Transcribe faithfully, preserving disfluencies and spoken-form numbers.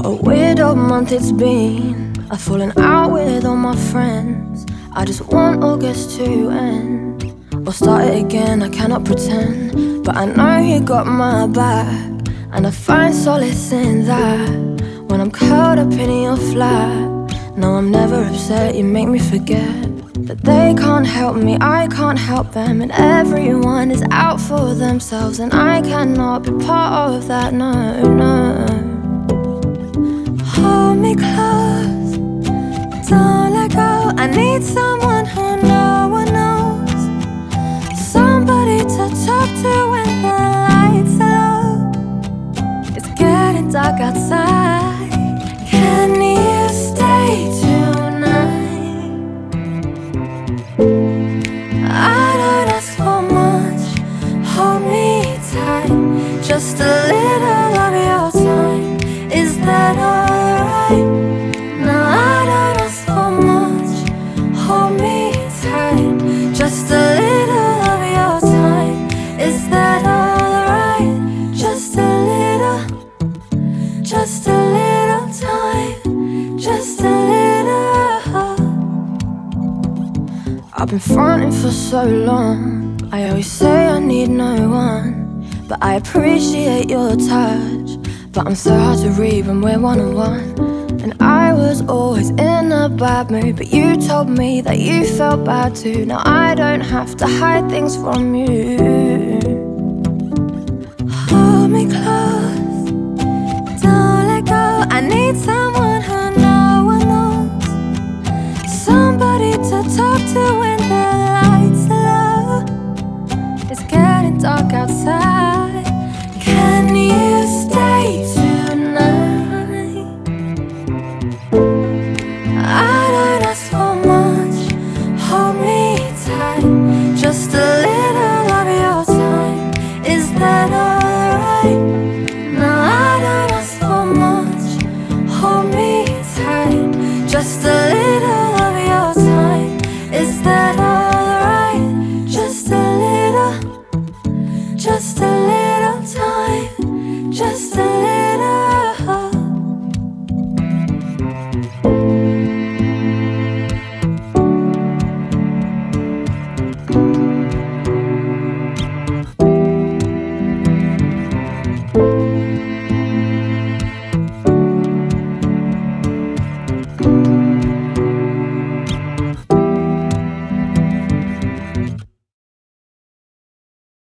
A weird old month it's been. I've fallen out with all my friends. I just want August to end, or start it again, I cannot pretend. But I know you got my back, and I find solace in that. When I'm curled up in your flat, no, I'm never upset, you make me forget that they can't help me, I can't help them. And everyone is out for themselves, and I cannot be part of that, no, no. Hold me close, don't let go. I need someone who no one knows, somebody to talk to when the lights are low. It's getting dark outside, can you stay tonight? I don't ask for much, hold me tight, just a little of your time, is that alright? No, I don't ask for much, hold me tight, just a little of your time, is that alright? Just a little, just a little time, just a little. I've been fronting for so long, I always say I need no one, but I appreciate your touch. But I'm so hard to read when we're one-on-one. And I was always in a bad mood, but you told me that you felt bad too. Now I don't have to hide things from you. Hold me close, don't let go. I need someone